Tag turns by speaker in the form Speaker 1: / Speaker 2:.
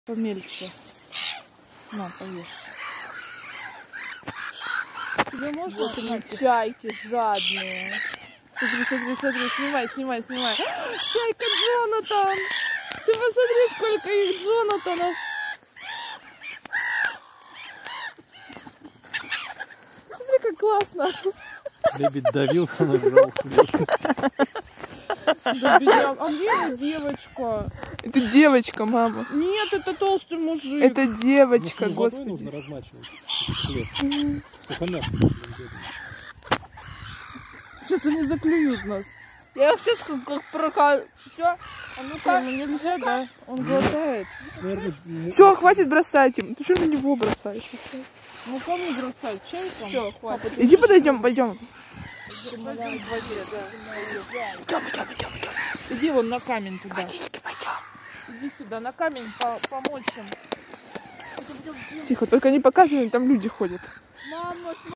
Speaker 1: Помельче. На, поешь. Тебе можно вот чайки жадные? Смотри, смотри, смотри, снимай, снимай, снимай. Чайка Джонатан! Ты посмотри, сколько их Джонатанов! Смотри, как классно!
Speaker 2: Дэвид давился, нажал.
Speaker 1: Да, а где эта девочка?
Speaker 3: Это девочка, мама.
Speaker 1: Нет, это толстый мужик.
Speaker 3: Это девочка,
Speaker 2: Может,
Speaker 3: господи.
Speaker 2: нужно размачивать. Сухомятку.
Speaker 1: Сейчас они заклюют нас.
Speaker 3: Я их сейчас как прокал. Все, а
Speaker 1: Что, ну нельзя, да? Он глотает.
Speaker 3: Все, хватит бросать им. Ты что на него бросаешь?
Speaker 1: Ну кому бросать? Чайкам?
Speaker 3: Все, хватит. Иди подойдем, пойдем.
Speaker 1: Пойдем в воде, да.
Speaker 3: Идем.
Speaker 1: Иди вон на камень туда.
Speaker 3: Водички, пойдем.
Speaker 1: Иди сюда, на камень помочь им.
Speaker 3: Тихо, только не показывай, там люди ходят.
Speaker 1: Мама,